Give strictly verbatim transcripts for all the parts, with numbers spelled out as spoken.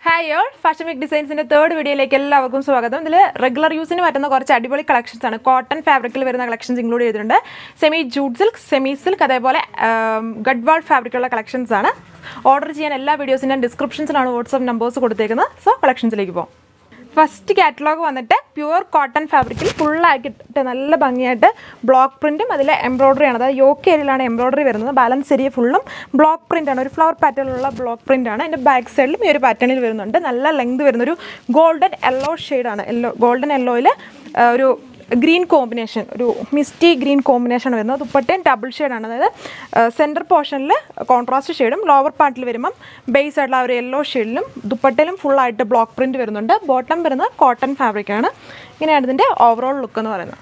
Hi all, Fashion Week Designs in the third video like എല്ലാവർക്കും സ്വാഗതം. ഇതിൽ regular യൂസിന് പറ്റുന്ന കുറച്ച് അടിപൊളി കളക്ഷൻസ് ആണ്. കോട്ടൺ ഫാബ്രിക്കിൽ വരുന്ന കളക്ഷൻസ് ഇൻക്ലൂഡ് ചെയ്തിട്ടുണ്ട്. Semi jute silk, semi silk അതേപോലെ ഗഡ്വാൾ ഫാബ്രിക്കുള്ള കളക്ഷൻസ് ആണ്. ഓർഡർ ചെയ്യാൻ എല്ലാ വീഡിയോസിൻ്റെ ഡിസ്ക്രിപ്ഷൻസിലാണ് വാട്സ്ആപ്പ് നമ്പേഴ്സ് കൊടുത്തേക്കുന്നത്. സോ കളക്ഷൻസിലേക്ക് പോകാം. ഫസ്റ്റ് കാറ്റലോഗ് വന്നിട്ട് പ്യുവർ കോട്ടൺ ഫാബ്രിക്കിൽ ഫുള്ളാക്കിയിട്ട് നല്ല ഭംഗിയായിട്ട് ബ്ലോക്ക് പ്രിൻറ്റും അതിൽ എംബ്രോയ്ഡറി ആണ്. അതായത് യോക്ക് ഏരിയയിലാണ് എംബ്രോയ്ഡറി വരുന്നത്. ബാലൻസ് ഏരിയ ഫുള്ളും ബ്ലോക്ക് പ്രിൻ്റ് ആണ്. ഒരു ഫ്ലവർ പാറ്റേണിലുള്ള ബ്ലോക്ക് പ്രിൻ്റ് ആണ്. അതിൻ്റെ ബാക്ക് സൈഡിലും ഈ ഒരു പാറ്റേണിൽ വരുന്നുണ്ട്. നല്ല ലെങ്ത് വരുന്നൊരു ഗോൾഡൻ യെല്ലോ ഷെയ്ഡാണ്. യെല്ലോ ഗോൾഡൻ യെല്ലോയിൽ ഒരു ഗ്രീൻ കോമ്പിനേഷൻ, ഒരു മിസ്റ്റി ഗ്രീൻ കോമ്പിനേഷൻ വരുന്നത്. ദുപ്പട്ടയും ഡബിൾ ഷെയ്ഡാണ്. അതായത് സെൻറ്റർ പോർഷനിൽ കോൺട്രാസ്റ്റ് ഷെയ്ഡും ലോവർ പാർട്ടിൽ വരുമ്പം ബേസ് ആയിട്ടുള്ള ഒരു യെല്ലോ ഷെയ്ഡിലും ദുപ്പട്ടയിലും ഫുള്ളായിട്ട് ബ്ലോക്ക് പ്രിൻറ്റ് വരുന്നുണ്ട്. ബോട്ടം വരുന്നത് കോട്ടൺ ഫാബ്രിക്കാണ്. ഇങ്ങനെയാണ് ഇതിൻ്റെ ഓവറോൾ ലുക്ക് എന്ന് പറയുന്നത്.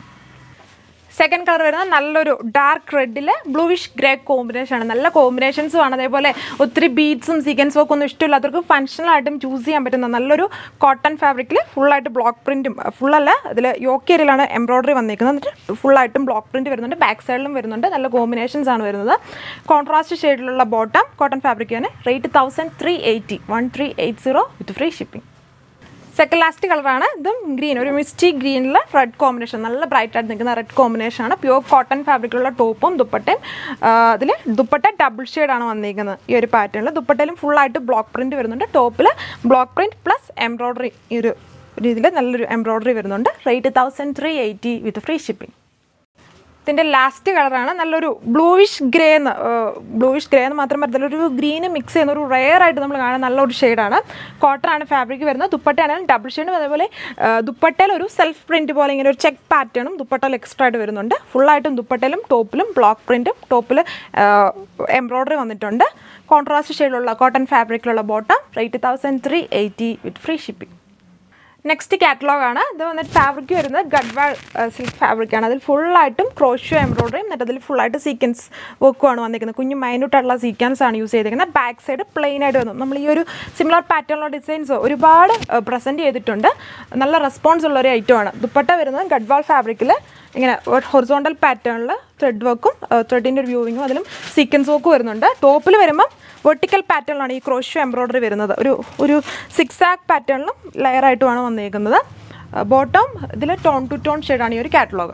സെക്കൻഡ് കളർ വരുന്നത് നല്ലൊരു ഡാർക്ക് റെഡിൽ ബ്ലൂവിഷ് ഗ്രേ കോമ്പിനേഷനാണ്. നല്ല കോമ്പിനേഷൻസും ആണ്. അതേപോലെ ഒത്തിരി ബീഡ്സും സീക്വൻസും ഒക്കെ ഒന്നും ഇഷ്ടമില്ലാത്തവർക്ക് ഫങ്ഷണലായിട്ടും ചൂസ് ചെയ്യാൻ പറ്റുന്ന നല്ലൊരു കോട്ടൺ ഫാബ്രിക്കിൽ ഫുള്ളായിട്ട് ബ്ലോക്ക് പ്രിൻറ്റും, ഫുള്ളല്ല ഇതിൽ യോക്ക് ഏരിയയിലാണ് എംബ്രോയ്ഡറി വന്നിരിക്കുന്നത്. എന്നിട്ട് ഫുള്ളായിട്ടും ബ്ലോക്ക് പ്രിൻറ്റ് വരുന്നുണ്ട്. ബാക്ക് സൈഡിലും വരുന്നുണ്ട്. നല്ല കോമ്പിനേഷൻസ് ആണ് വരുന്നത്. കോൺട്രാസ്റ്റ് ഷെയ്ഡിലുള്ള ബോട്ടം കോട്ടൺ ഫാബ്രിക്കാണ്. Rate thousand three eighty one three eight zero with free shipping. Second last കളറാണ്. ഇതും ഗ്രീൻ, ഒരു മിസ്റ്റി ഗ്രീനിലെ റെഡ് കോമ്പിനേഷൻ, നല്ല ബ്രൈറ്റ് ആയിട്ട് നിൽക്കുന്ന റെഡ് കോമ്പിനേഷനാണ്. പ്യുവർ കോട്ടൺ ഫാബ്രിക്കുള്ള ടോപ്പും ദുപ്പട്ടയും. അതിൽ ദുപ്പട്ട ഡബിൾ ഷെയ്ഡാണ് വന്നിരിക്കുന്നത് ഈ ഒരു പാറ്റേണിൽ. ദുപ്പട്ടയിലും ഫുള്ളായിട്ട് ബ്ലോക്ക് പ്രിൻറ്റ് വരുന്നുണ്ട്. ടോപ്പിൽ ബ്ലോക്ക് പ്രിൻറ്റ് പ്ലസ് എംബ്രോയ്ഡറി ഈ ഒരു രീതിയിൽ നല്ലൊരു എംബ്രോയ്ഡറി വരുന്നുണ്ട്. Rate thousand three eighty with free shipping. ഇതിൻ്റെ ലാസ്റ്റ് കളറാണ് നല്ലൊരു ബ്ലൂയിഷ് ഗ്രേ എന്ന് ബ്ലൂയിഷ് ഗ്രേ എന്ന് മാത്രം പറ്റത്തില്ല, ഒരു ഗ്രീന് മിക്സ് ചെയ്യുന്ന ഒരു റെയർ ആയിട്ട് നമ്മൾ കാണുന്ന നല്ലൊരു ഷെയ്ഡാണ്. കോട്ടൺ ആണ് ഫാബ്രിക് വരുന്നത്. ദുപ്പട്ടയാണെങ്കിലും ഡബിൾ ഷെയ്ഡും അതേപോലെ ദുപ്പട്ടയിൽ ഒരു സെൽഫ് പ്രിൻറ്റ് പോലെ ഇങ്ങനെ ഒരു ചെക്ക് പാറ്റേണും ദുപ്പട്ടയിൽ എക്സ്ട്രാ ആയിട്ട് വരുന്നുണ്ട്. ഫുള്ളായിട്ടും ദുപ്പട്ടയിലും ടോപ്പിലും ബ്ലോക്ക് പ്രിൻറ്റും ടോപ്പിൽ എംബ്രോയ്ഡറി വന്നിട്ടുണ്ട്. കോൺട്രാസ്റ്റ് ഷെയ്ഡിലുള്ള കോട്ടൺ ഫാബ്രിക്കിലുള്ള bottom. Rate thousand three eighty with free shipping. Next കാറ്റലോഗാണ്. ഇത് വന്നിട്ട് ഫാബ്രിക് വരുന്നത് ഗഡ്വാൾ സിൽക്ക് ഫാബ്രിക്കാണ്. അതിൽ ഫുള്ളായിട്ടും ക്രോഷ്യോ എംബ്രോയ്ഡറിയും എന്നിട്ട് അതിൽ ഫുള്ളായിട്ട് സീക്വൻസ് വർക്കുമാണ് വന്നിരിക്കുന്നത്. കുഞ്ഞു മൈന്യൂട്ടായിട്ടുള്ള സീക്വൻസ് ആണ് യൂസ് ചെയ്തിരിക്കുന്നത്. ബാക്ക് സൈഡ് പ്ലെയിൻ ആയിട്ട് വന്നു. നമ്മൾ ഈ ഒരു സിമിലർ പാറ്റേണിലുള്ള ഡിസൈൻസ് ഒരുപാട് പ്രസൻറ്റ് ചെയ്തിട്ടുണ്ട്. നല്ല റെസ്പോൺസ് ഉള്ള ഒരു ഐറ്റമാണ്. ദുപ്പട്ട വരുന്നത് ഗഡ്വാൾ ഫാബ്രിക്കിൽ ഇങ്ങനെ ഹൊറിസോണ്ടൽ പാറ്റേണിൽ ത്രെഡ് വർക്കും ത്രെഡിൻ്റെ ഒരു വ്യൂവിങ്ങും അതിലും സീക്വൻസ് വർക്കും വരുന്നുണ്ട്. ടോപ്പിൽ വരുമ്പം വെർട്ടിക്കൽ പാറ്റേണിലാണ് ഈ ക്രോഷ്യോ എംബ്രോയ്ഡറി വരുന്നത്. ഒരു ഒരു സിക്സ് ആക്ക് പാറ്റേണിലും ലെയറായിട്ടുമാണ് വന്നിരിക്കുന്നത്. ബോട്ടം ഇതിൽ ടോൺ ടു ടോൺ ഷെയ്ഡാണ് ഈ ഒരു കാറ്റലോഗ്.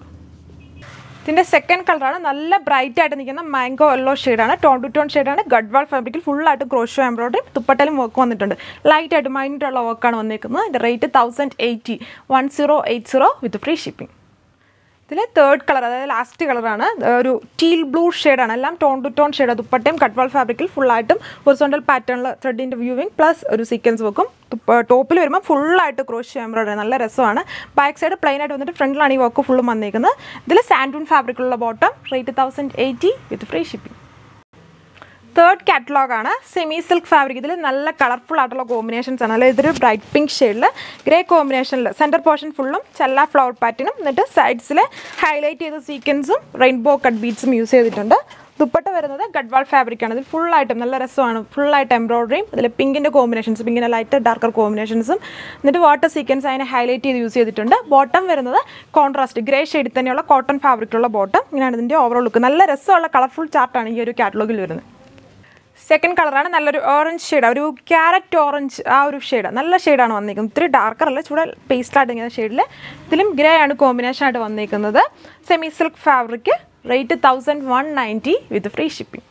ഇതിൻ്റെ സെക്കൻഡ് കളറാണ് നല്ല ബ്രൈറ്റ് ആയിട്ട് നിൽക്കുന്ന മാംഗോ യെല്ലോ ഷെയ്ഡാണ്. ടോൺ ടു ടോൺ ഷെയ്ഡാണ്. ഗഡ്വാൾ ഫാബ്രിക്കിൽ ഫുള്ളായിട്ട് ക്രോഷ്യോ എംബ്രോയ്ഡറി ദുപ്പട്ടയിലും വർക്ക് വന്നിട്ടുണ്ട്. ലൈറ്റ് ആയിട്ട് മൈന്യൂട്ടുള്ള വർക്കാണ് വന്നിരിക്കുന്നത്. ഇതിൻ്റെ rate thousand eighty one zero eight zero with free shipping. ഇതിൽ തേർഡ് കളർ, അതായത് ലാസ്റ്റ് കളറാണ്. ഒരു ടീൽ ബ്ലൂ ഷെയ്ഡാണ്. എല്ലാം ടോൺ ടു ടോൺ ഷെയ്ഡ്. ദുപ്പട്ടയും ഗഡ്വാൾ ഫാബ്രിക്കിൽ ഫുള്ളായിട്ടും ഹൊറിസോണ്ടൽ പാറ്റേണിൽ ത്രെഡിൻ്റെ വ്യൂവിങ് പ്ലസ് ഒരു സീക്വൻസ് വർക്കും. ടോപ്പിൽ വരുമ്പോൾ ഫുള്ളായിട്ട് ക്രോഷ്യോ എംബ്രോയ്ഡറി നല്ല രസമാണ്. ബാക്ക് സൈഡ് പ്ലെയിൻ ആയിട്ട് വന്നിട്ട് ഫ്രണ്ടിലാണ് ഈ വർക്ക് ഫുള്ളും വന്നിരിക്കുന്നത്. ഇതിൽ സാൻഡൂൺ ഫാബ്രിക്കുള്ള ബോട്ടം. Rate thousand eighty with free shipping. Third കാറ്റലോഗാണ് സെമി സിൽക്ക് ഫാബ്രിക്. ഇതിൽ നല്ല കളർഫുൾ ആയിട്ടുള്ള കോമ്പിനേഷൻസ് ആണ്. അതായത് ഇതൊരു ബ്രൈറ്റ് പിങ്ക് ഷെയ്ഡിൽ ഗ്രേ കോമ്പിനേഷനിൽ സെൻറ്റർ പോർഷൻ ഫുള്ളും ചെല്ല ഫ്ലവർ പാറ്റേണും എന്നിട്ട് സൈഡ്സിൽ ഹൈലൈറ്റ് ചെയ്ത സീക്വൻസും റെയിൻബോ കട്ട് ബീഡ്സും യൂസ് ചെയ്തിട്ടുണ്ട്. ദുപ്പട്ട വരുന്നത് ഗഡ്വാൾ ഫാബ്രിക്കാണ്. ഇതിൽ ഫുള്ളായിട്ടും നല്ല രസമാണ്. ഫുള്ളായിട്ട് എംബ്രോയ്ഡറിയും അതിൽ പിങ്കിൻ്റെ കോമ്പിനേഷൻസ്, പിങ്കിൻ്റെ ലൈറ്റ് ഡാർക്കർ കോമ്പിനേഷൻസും എന്നിട്ട് വാട്ടർ സീക്വൻസ് അതിനെ ഹൈലൈറ്റ് ചെയ്ത് യൂസ് ചെയ്തിട്ടുണ്ട്. ബോട്ടം വരുന്നത് കോൺട്രാസ്റ്റ് ഗ്രേ ഷെയ്ഡിൽ തന്നെയുള്ള കോട്ടൺ ഫാബ്രിക്കുള്ള ബോട്ടം. ഇങ്ങനെയാണ് ഇതിൻ്റെ ഓവറോൾ ലുക്ക്. നല്ല രസമുള്ള കളർഫുൾ ചാർട്ടാണ് ഈ ഒരു കാറ്റലോഗിൽ വരുന്നത്. സെക്കൻഡ് കളറാണ് നല്ലൊരു ഓറഞ്ച് ഷെയ്ഡ്, ഒരു ക്യാരറ്റ് ഓറഞ്ച് ആ ഒരു ഷെയ്ഡ്. നല്ല ഷെയ്ഡാണ് വന്നിരിക്കുന്നത്. ഇത്തിരി ഡാർക്കർ അല്ല, ചൂടെ പേസ്റ്റായിട്ട് ഇങ്ങനെ ഷെയ്ഡിൽ. ഇതിലും ഗ്രേ ആണ് കോമ്പിനേഷനായിട്ട് വന്നിരിക്കുന്നത്. Semi silk fabric. Rate thousand one ninety with free shipping.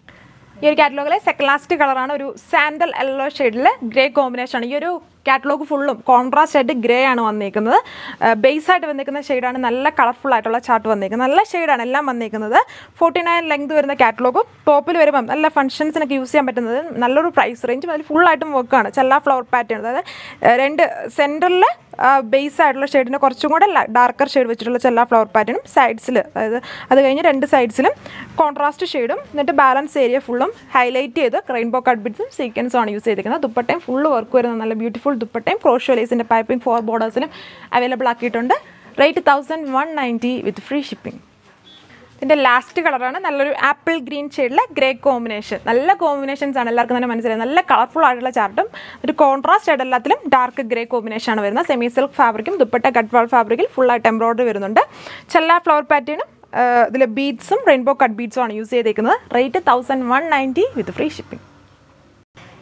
ഈ ഒരു കാറ്റലോഗിലെ സെക്കൻഡ് ലാസ്റ്റ് കളറാണ് ഒരു സാൻഡൽ യെല്ലോ ഷെയ്ഡിൽ ഗ്രേ കോമ്പിനേഷനാണ്. ഈ ഒരു കാറ്റലോഗ് ഫുള്ളും കോൺട്രാസ്റ്റ് ആയിട്ട് ഗ്രേ ആണ് വന്നിരിക്കുന്നത്. ബേസ് ആയിട്ട് വന്നിരിക്കുന്ന ഷെയ്ഡാണ്. നല്ല കളർഫുൾ ആയിട്ടുള്ള ചാർട്ട് വന്നിരിക്കുന്നത്. നല്ല ഷെയ്ഡാണ് എല്ലാം വന്നിരിക്കുന്നത്. ഫോർട്ടി നയൻ ലെങ്ത് വരുന്ന കാറ്റലോഗും ടോപ്പിൽ വരുമ്പം നല്ല ഫംഗ്ഷൻസിനൊക്കെ യൂസ് ചെയ്യാൻ പറ്റുന്നത് നല്ലൊരു പ്രൈസ് റേഞ്ചും അതിൽ ഫുള്ളായിട്ടും വർക്കാണ്. ചെല്ല ഫ്ലവർ പാറ്റേൺ, അതായത് രണ്ട് സെൻറ്ററിൽ ബേസ് ആയിട്ടുള്ള ഷെയ്ഡിന് കുറച്ചും കൂടെ ഡാർക്കർ ഷെയ്ഡ് വെച്ചിട്ടുള്ള ചെല്ല ഫ്ലവർ പാറ്റേണും സൈഡ്സിൽ, അതായത് അത് കഴിഞ്ഞ് രണ്ട് സൈഡ്സിലും കോൺട്രാസ്റ്റ് ഷെയ്ഡും എന്നിട്ട് ബാലൻസ് ഏരിയ ഫുള്ളും ഹൈലൈറ്റ് ചെയ്ത് റെയിൻബോ കട്ട് ബിഡ്സും സീക്വൻസും ആണ് യൂസ് ചെയ്തിരിക്കുന്നത്. ദുപ്പട്ടയും ഫുള്ള് വർക്ക് വരുന്ന നല്ല ബ്യൂട്ടിഫുൾ ദുപ്പട്ടയും ക്രോഷ്യോ ലേസിൻ്റെ പൈപ്പിംഗ് ഫോർ ബോർഡേഴ്സിലും അവൈലബിൾ ആക്കിയിട്ടുണ്ട്. Rate thousand one ninety with free shipping. ഇതിൻ്റെ ലാസ്റ്റ് കളറാണ് നല്ലൊരു ആപ്പിൾ ഗ്രീൻ ഷെയ്ഡിലെ ഗ്രേ കോമ്പിനേഷൻ. നല്ല കോമ്പിനേഷൻസ് ആണ്, എല്ലാവർക്കും തന്നെ മനസ്സിലായി. നല്ല കളർഫുൾ ആയിട്ടുള്ള ചാർട്ടും ഒരു കോൺട്രാസ്റ്റ് ആയിട്ട് എല്ലാത്തിലും ഡാർക്ക് ഗ്രേ കോമ്പിനേഷൻ ആണ് വരുന്നത്. സെമി സിൽക്ക് ഫാബ്രിക്കും ദുപ്പട്ട ഗഡ്വാൾ ഫാബ്രിക്കിൽ ഫുള്ളായിട്ട് എംബ്രോയ്ഡറി വരുന്നുണ്ട്. ചെല്ല ഫ്ലവർ പാറ്റേണും ഇതിൽ ബീഡ്സും റെയിൻബോ കട്ട് ബീഡ്സും ആണ് യൂസ് ചെയ്തേക്കുന്നത്. Rate thousand one ninety with free shipping.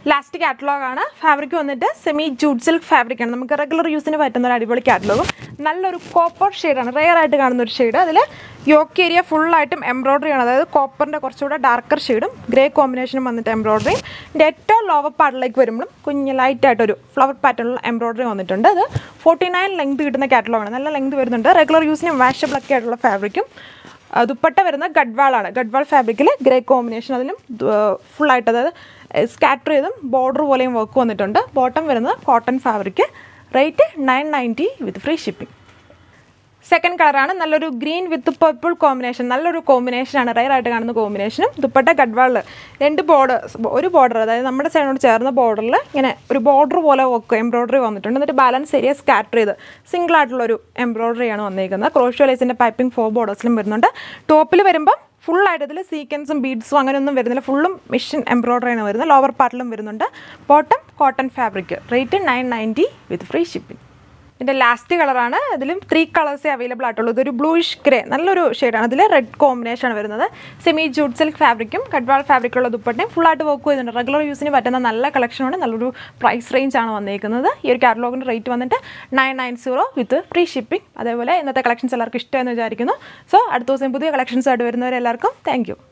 Last കാറ്റലോഗാണ്. ഫാബ്രിക് വന്നിട്ട് സെമി ജൂട്ട് സിൽക്ക് ഫാബ്രിക്കാണ്. നമുക്ക് റെഗുലർ യൂസിന് പറ്റുന്ന ഒരു അടിപൊളി കാറ്റലോഗും നല്ലൊരു കോപ്പർ ഷെയ്ഡാണ്, റെയർ ആയിട്ട് കാണുന്ന ഒരു ഷെയ്ഡ്. അതിൽ യോക്ക് ഏരിയ ഫുള്ളായിട്ടും എംബ്രോയ്ഡറി ആണ്, അതായത് കോപ്പറിൻ്റെ കുറച്ചുകൂടെ ഡാർക്കർ ഷെയ്ഡും ഗ്രേ കോമ്പിനേഷനും വന്നിട്ട് എംബ്രോയ്ഡറിയും. ഇതിൻ്റെ ഏറ്റവും ലോവർ പാർട്ടിലേക്ക് വരുമ്പോഴും കുഞ്ഞ് ലൈറ്റായിട്ടൊരു ഫ്ലവർ പാറ്റേണിലുള്ള എംബ്രോയ്ഡറി വന്നിട്ടുണ്ട്. അത് ഫോർട്ടി നയൻ ലെങ്ത് കിട്ടുന്ന കാറ്റലോഗാണ്, നല്ല ലെങ്ത് വരുന്നുണ്ട്. റെഗുലർ യൂസിന് വാഷബിൾ ഒക്കെ ആയിട്ടുള്ള ഫാബ്രിക്കും. ദുപ്പട്ട വരുന്ന ഗഡ്വാളാണ്, ഗഡ്വാൾ ഫാബ്രിക്കിൽ ഗ്രേ കോമ്പിനേഷൻ, അതിലും ഫുള്ളായിട്ട് അതായത് സ്കാറ്റർ ചെയ്തും ബോർഡർ പോലെയും വർക്ക് വന്നിട്ടുണ്ട്. ബോട്ടം വരുന്നത് cotton fabric. Rate nine ninety with free shipping. Second കളറാണ് നല്ലൊരു ഗ്രീൻ വിത്ത് പർപ്പിൾ കോമ്പിനേഷൻ, നല്ലൊരു കോമ്പിനേഷനാണ്, റെയർ ആയിട്ട് കാണുന്ന കോമ്പിനേഷനും. ദുപ്പട്ട ഗഡ്വാളിൽ രണ്ട് ബോർഡർ, ഒരു ബോർഡർ അതായത് നമ്മുടെ സൈഡിനോട് ചേർന്ന ബോർഡറിൽ ഇങ്ങനെ ഒരു ബോർഡർ പോലെ വർക്ക് എംബ്രോയ്ഡറി വന്നിട്ടുണ്ട്. എന്നിട്ട് ബാലൻസ് ഏരിയ സ്കാറ്റർ ചെയ്ത് സിംഗിൾ ആയിട്ടുള്ളൊരു എംബ്രോയ്ഡറിയാണ് വന്നിരിക്കുന്നത്. ക്രോഷ്യോ ലേസിൻ്റെ പൈപ്പിംഗ് ഫോർ ബോർഡേഴ്സിലും വരുന്നുണ്ട്. ടോപ്പിൽ വരുമ്പം ഫുള്ളായിട്ട് ഇതിൽ സീക്വൻസും ബീഡ്സും അങ്ങനെയൊന്നും വരുന്നില്ല, ഫുള്ളും മിഷൻ എംബ്രോയ്ഡറിയാണ് വരുന്നത്. ലോവർ പാർട്ടിലും വരുന്നുണ്ട്. Bottom cotton fabric. Rate nine ninety with free shipping. ഇതിൻ്റെ ലാസ്റ്റ് കളറാണ്. ഇതിലും ത്രീ കളേഴ്സേ അവൈലബിൾ ആയിട്ടുള്ളൂ. ഇതൊരു ബ്ലൂയിഷ് ഗ്രേ, നല്ലൊരു ഷെയ്ഡാണ്. ഇതിൽ റെഡ് കോമ്പിനേഷനാണ് വരുന്നത്. സെമി ജൂട്ട് സിൽക്ക് ഫാബ്രിക്കും ഗഡ്വാൾ ഫാബ്രിക്കുള്ള ദുപ്പട്ടയും ഫുള്ളായിട്ട് വർക്ക് ചെയ്യുന്നുണ്ട്. റെഗുലർ യൂസിന് പറ്റുന്ന നല്ല കളക്ഷനാണ്, നല്ലൊരു പ്രൈസ് റേഞ്ചാണ് വന്നിരിക്കുന്നത്. ഈ ഒരു കാറ്റലോഗിൻ്റെ റേറ്റ് വന്നിട്ട് nine nine zero with free shipping. അതേപോലെ ഇന്നത്തെ കളക്ഷൻസ് എല്ലാവർക്കും ഇഷ്ടമെന്ന് വിചാരിക്കുന്നു. സോ അടുത്ത ദിവസം പുതിയ കളക്ഷൻസ് ആയിട്ട് വരുന്നവരെല്ലാവർക്കും താങ്ക് യു.